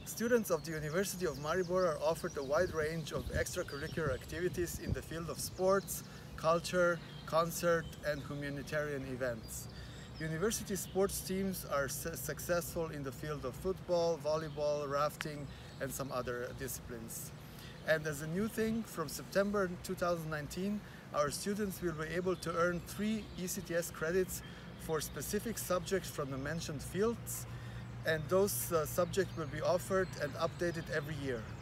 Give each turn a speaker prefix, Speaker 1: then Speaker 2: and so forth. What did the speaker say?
Speaker 1: Students of the University of Maribor are offered a wide range of extracurricular activities in the field of sports, culture, concert, and humanitarian events. University sports teams are successful in the field of football, volleyball, rafting, and some other disciplines. And as a new thing, from September 2019, our students will be able to earn 3 ECTS credits for specific subjects from the mentioned fields, and those subjects will be offered and updated every year.